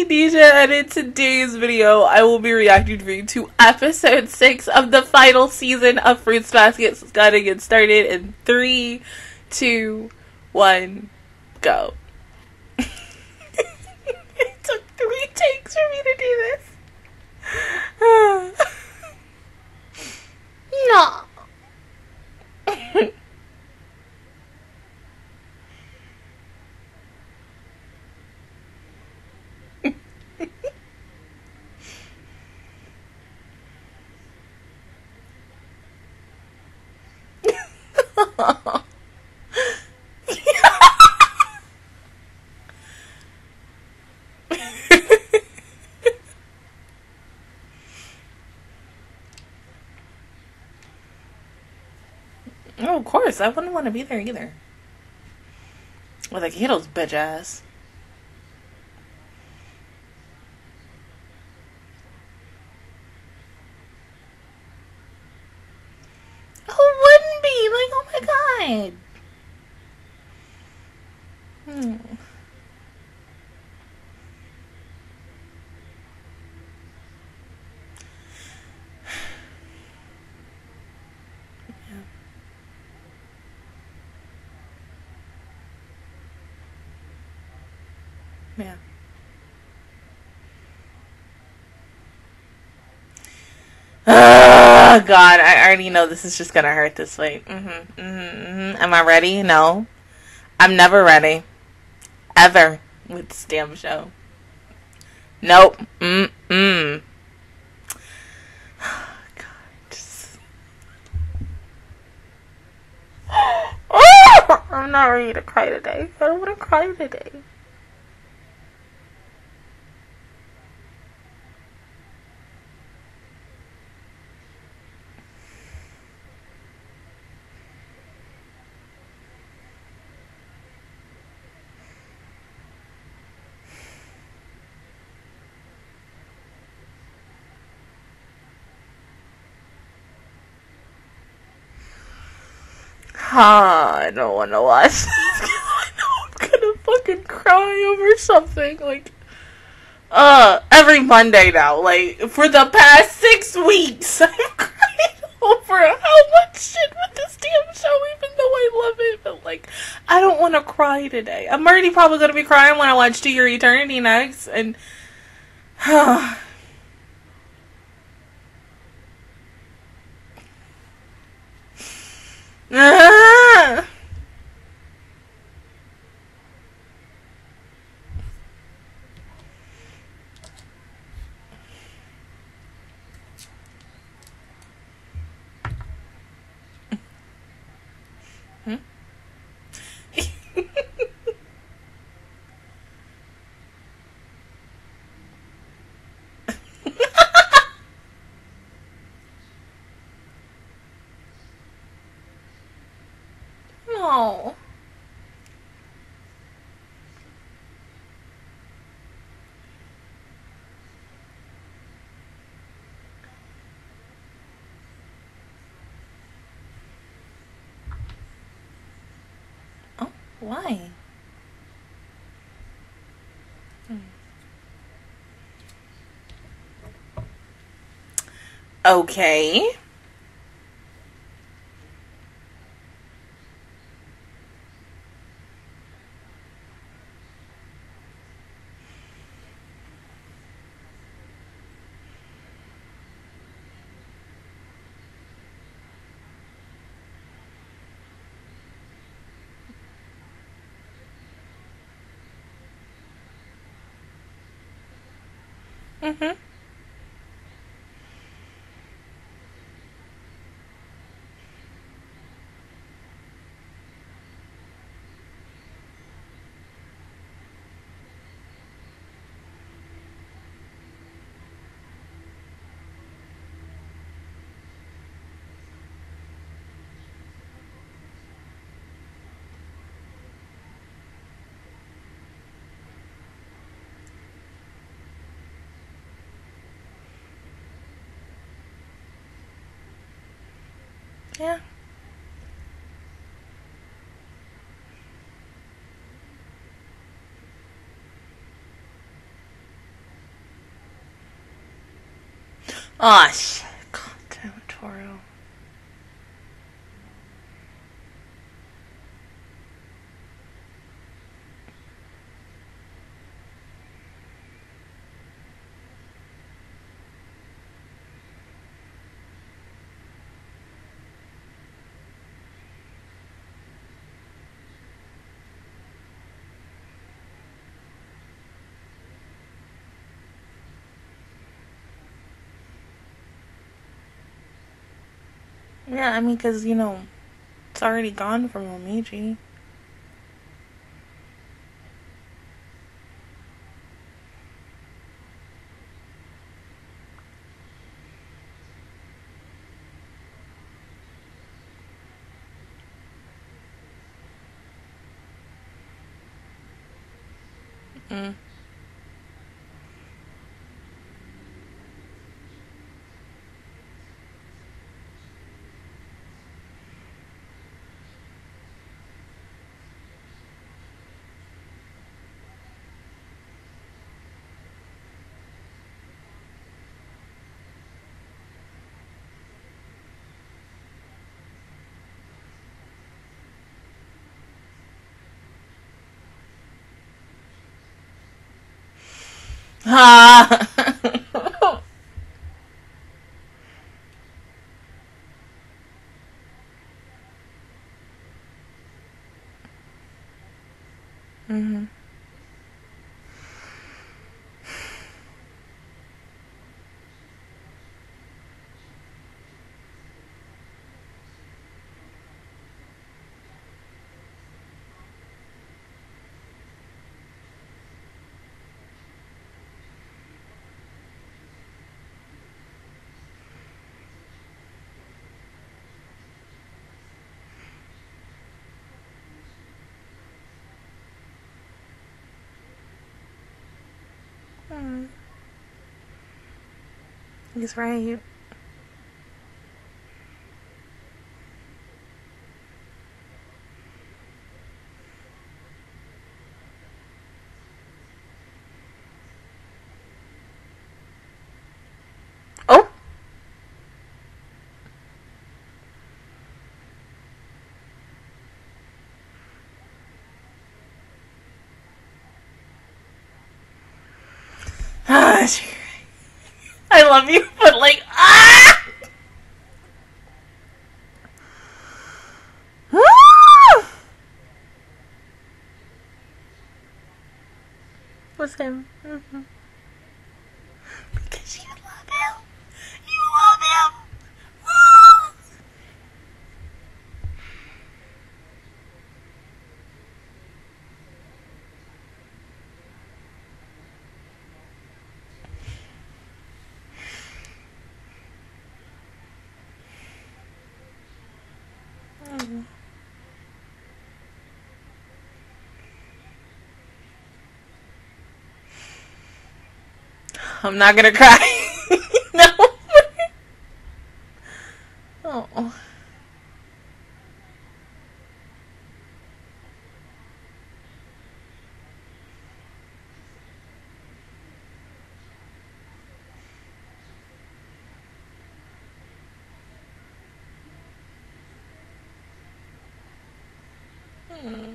me, Nisha, and in today's video, I will be reacting to episode 6 of the final season of Fruits Basket. So it's gotta get started in 3, 2, 1, go. It took 3 takes for me to do this. No. Oh, of course. I wouldn't want to be there either. With like Kato's bitch ass. Who wouldn't be? Like, oh my god. Yeah. Oh god, I already know this is just gonna hurt this way. Am I ready? No. I'm never ready. Ever. With this damn show. Nope. God. I'm not ready to cry today. I don't want to cry today. I don't want to watch this because I know I'm gonna fucking cry over something. Like, every Monday now. Like, for the past 6 weeks, I'm crying over how much shit with this damn show, even though I love it. But, like, I don't want to cry today. I'm already probably gonna be crying when I watch To Your Eternity next. And, no. Oh, why? Okay. Yeah. Oh shit. God damn it, Toro. Yeah, I mean, because, you know, it's already gone from Momiji. Mm. Ha! Mm-hmm. Mm. He's right. Oh! I love you, but like, ah! Was him. Mm-hmm. Because you love him. You love him. Mm. I'm not gonna cry. No. Oh. Mm.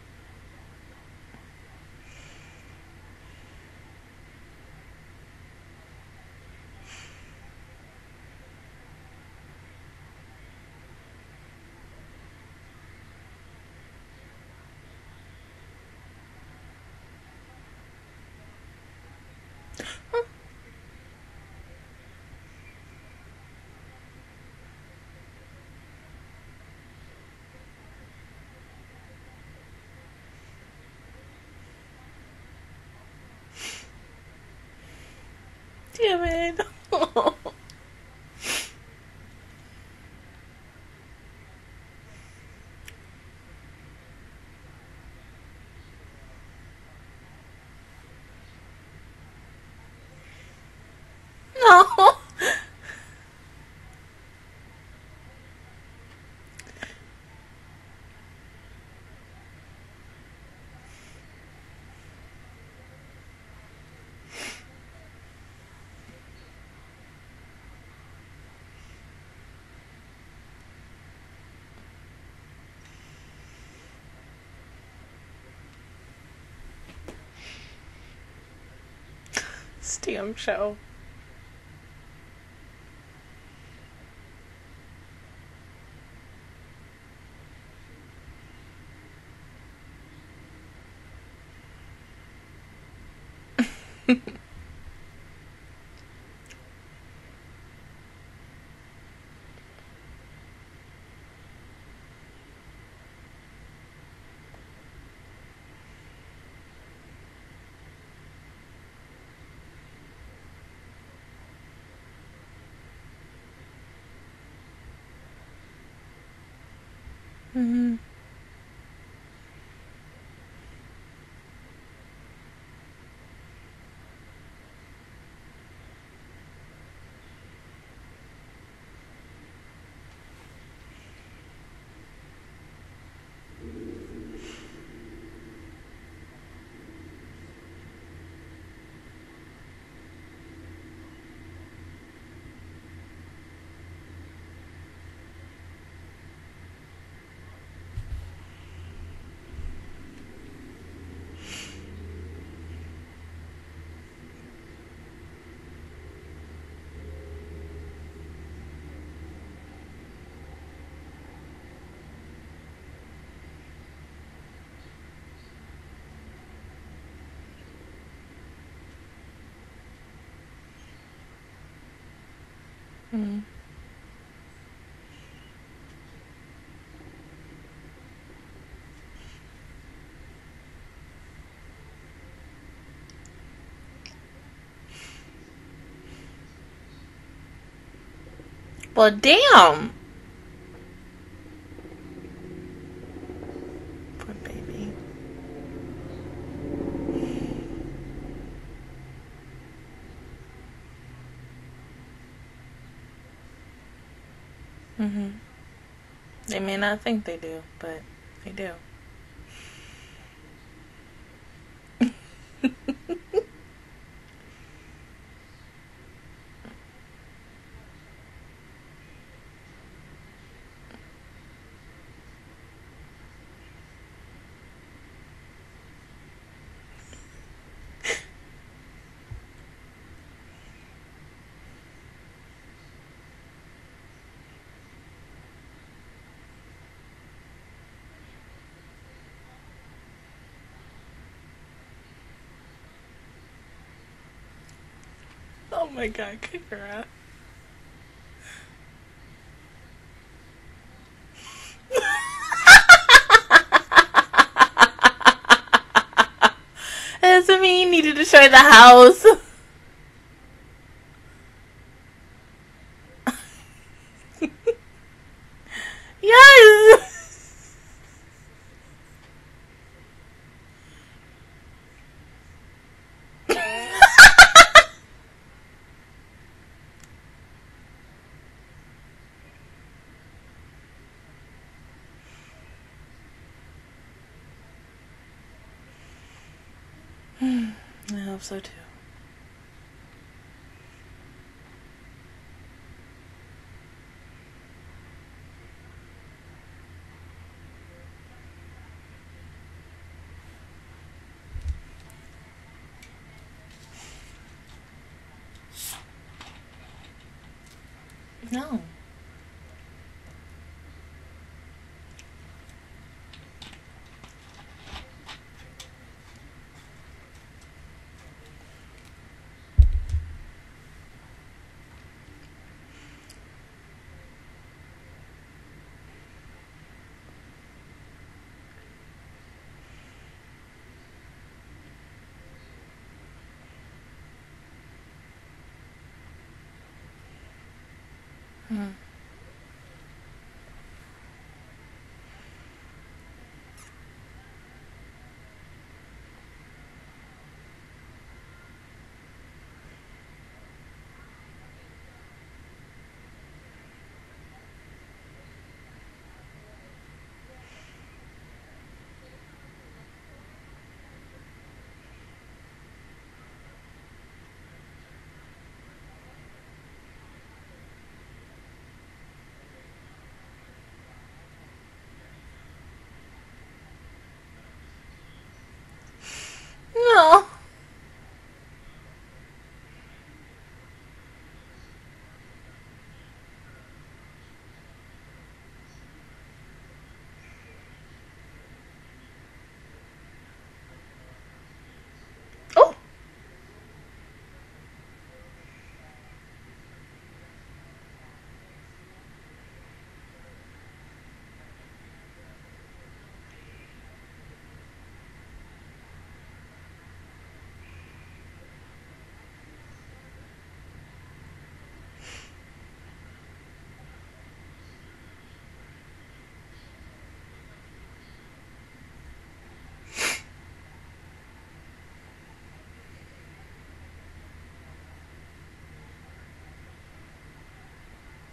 Damn it. No. this damn show. Mm-hmm. Mm-hmm. Well, damn. Poor baby. Mm-hmm. They may not think they do, but they do. Oh my god, kick her ass. That doesn't mean you needed to show the house. Yes. I hope so too. No. Hmm.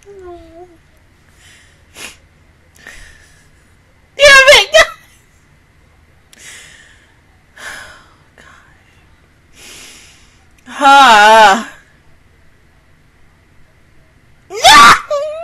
Oh. Damn it! God. No!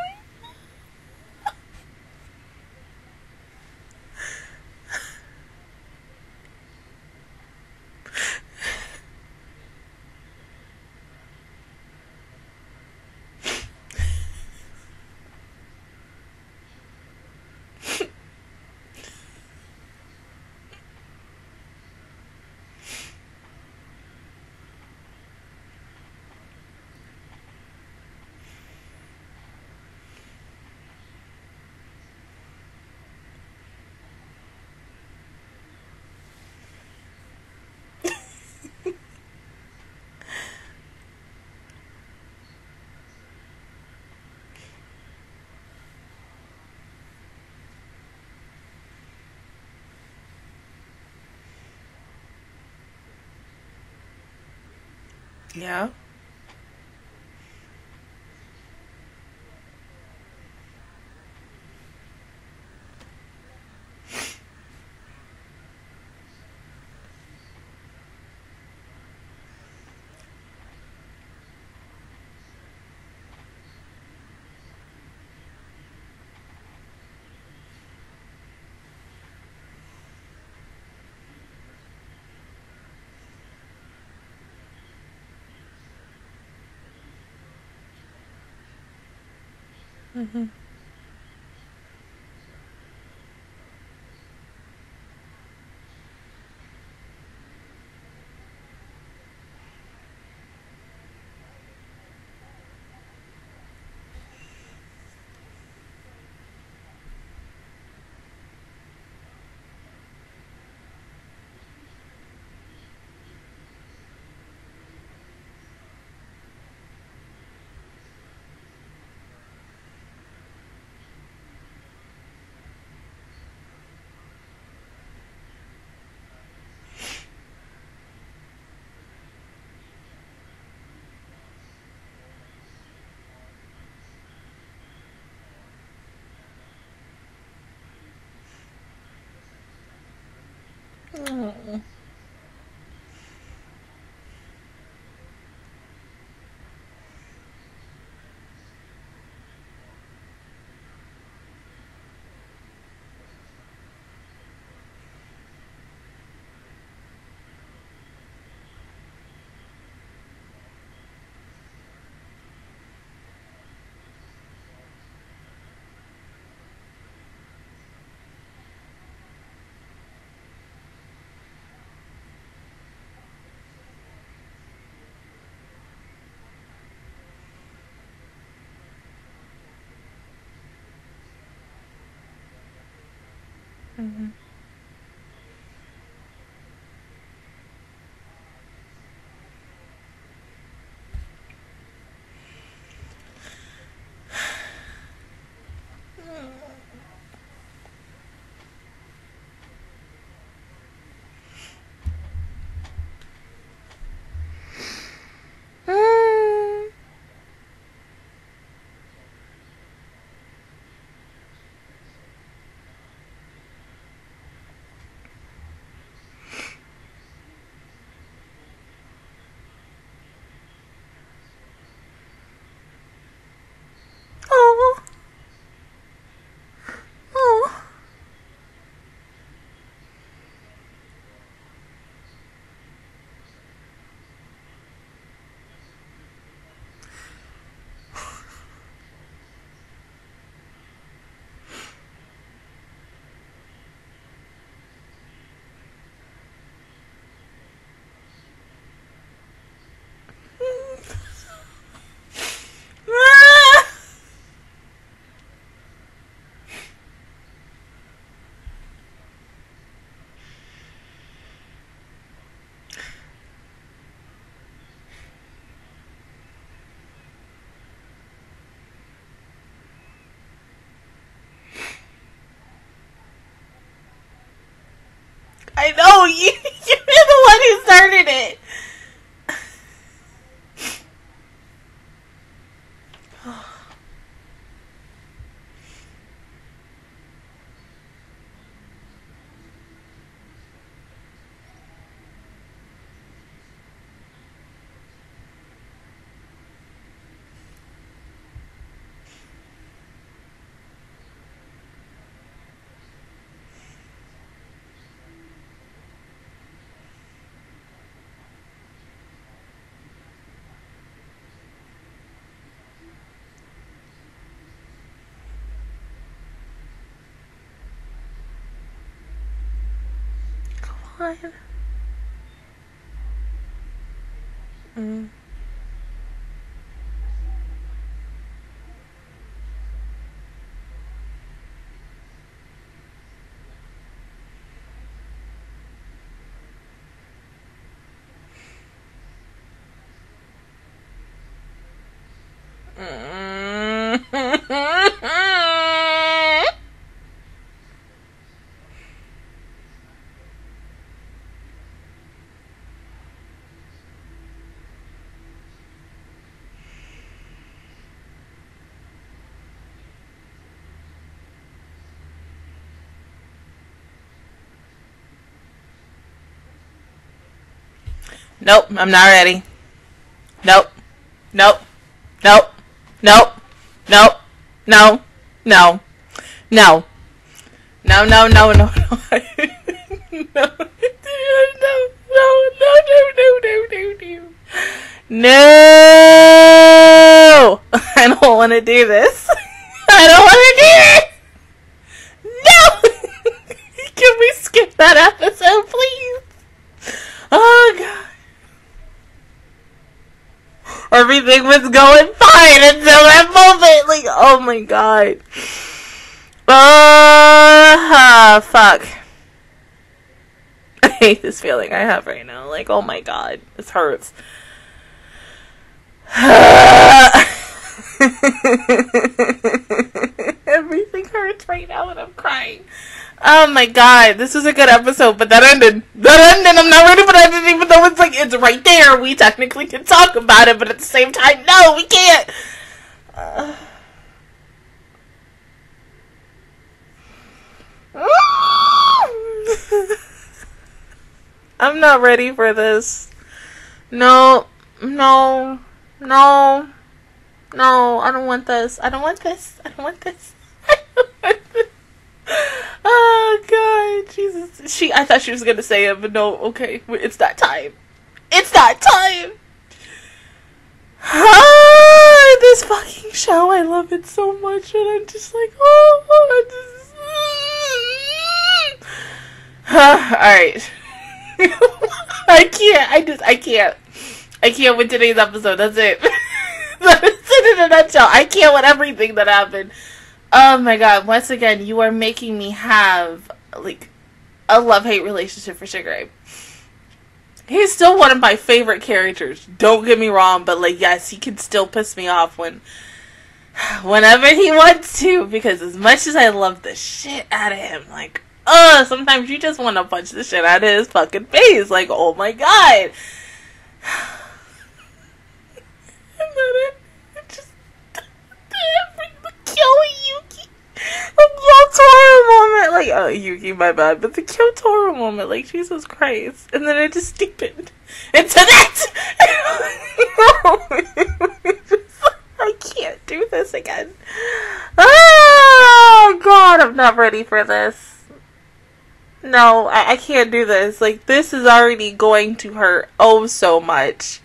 Yeah. Mm-hmm. Oh. Mm-hmm. Mm. Oh. Oh. Ah. I know you. You're the one who started it. What? Nope, I'm not ready. Nope. Nope. Nope. Nope. Nope. No. No. No. No, no, no, no, no. No. No, no, no, no, no, no, no. No! I don't want to do this. I don't want to do it! No! Can we skip that episode, please? Oh, God. Everything was going fine until that moment. Like, oh my God. Fuck. I hate this feeling I have right now. Like, oh my God. This hurts. Everything hurts right now and I'm crying. Oh my God, this was a good episode, but that ended. I'm not ready for that ending, even though it's like, it's right there. We technically can talk about it, but at the same time, no, we can't. I'm not ready for this. No, no, no, no, I don't want this. I don't want this. I don't want this. I don't want this. Oh God, Jesus. I thought she was gonna say it, but no, okay, it's that time. It's that time! This fucking show, I love it so much, and I'm just like, alright. I can't with today's episode, that's it. That's it in a nutshell. I can't with everything that happened. Oh my God, once again, you are making me have, like, a love-hate relationship for Sugar Ray. He's still one of my favorite characters, don't get me wrong, but, like, yes, he can still piss me off whenever he wants to, because as much as I love the shit out of him, like, sometimes you just want to punch the shit out of his fucking face, like, oh my God. And then it just, killing Yuki. The Kyotaro moment, like, oh, Yuki, my bad, but the Kyotaro moment, like, Jesus Christ. And then it just deepened into that. I can't do this again. Oh, God, I'm not ready for this. No, I can't do this. Like, this is already going to hurt oh so much.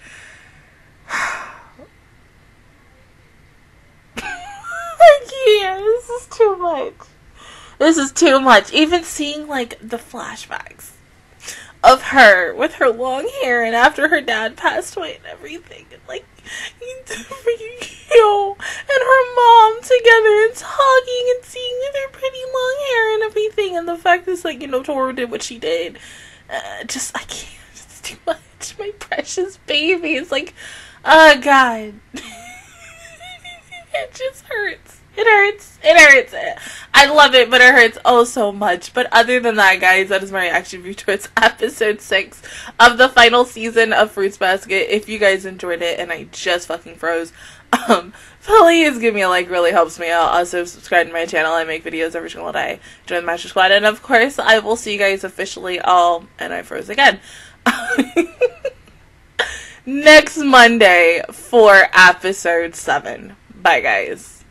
I can't. This is too much. This is too much. Even seeing, like, the flashbacks of her with her long hair and after her dad passed away and everything. And, like, freaking and her mom together and talking and seeing their pretty long hair and everything. And the fact is, like, Toru did what she did. I can't. It's too much. My precious baby. It's like, oh, God. It just hurts. It hurts. It hurts. I love it, but it hurts oh so much. But other than that, guys, that is my reaction view towards episode 6 of the final season of Fruits Basket. If you guys enjoyed it and I just fucking froze, please give me a like. Really helps me out. Also, subscribe to my channel. I make videos every single day. Join the Master Squad. And of course, I will see you guys officially all, and I froze again, next Monday for episode 7. Bye, guys.